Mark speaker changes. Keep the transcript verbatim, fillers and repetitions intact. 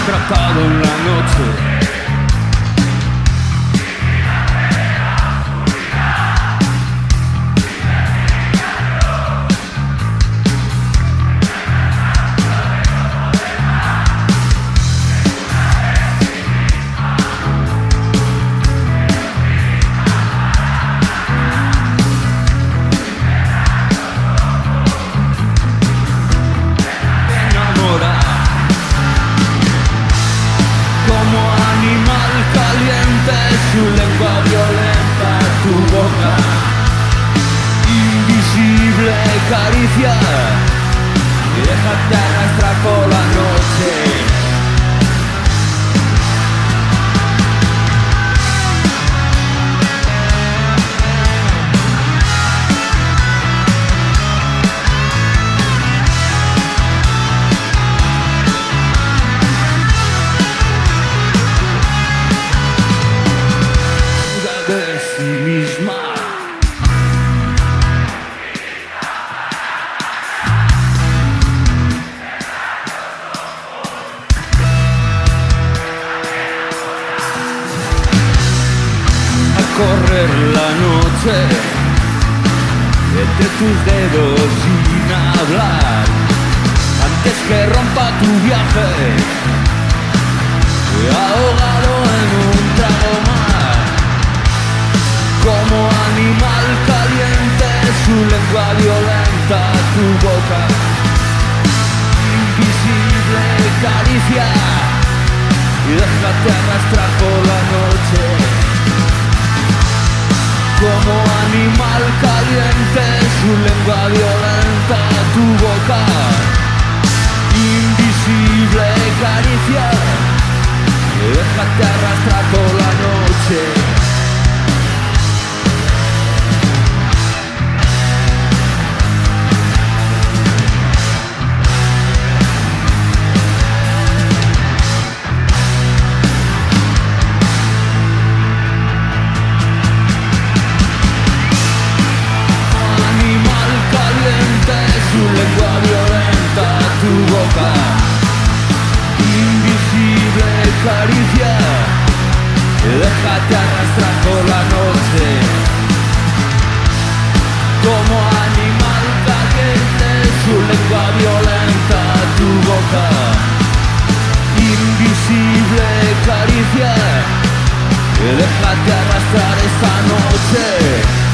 Speaker 1: atrapado en la noche. Su lengua violenta, tu boca, invisible caricia, y déjate arrastrar por la noche. De sí misma. A correr la noche entre tus dedos sin hablar, antes que rompa tu viaje, ahogado en un trago más. Como animal caliente, su lengua violenta, tu boca, invisible caricia, y déjate arrastrar por la noche. Como animal caliente, su lengua violenta, tu boca, invisible caricia, y déjate arrastrar por la noche. Su lengua violenta, tu boca, invisible caricia, déjate arrastrar por la noche. Como animal caliente, su lengua violenta, tu boca, invisible caricia, déjate arrastrar esta noche.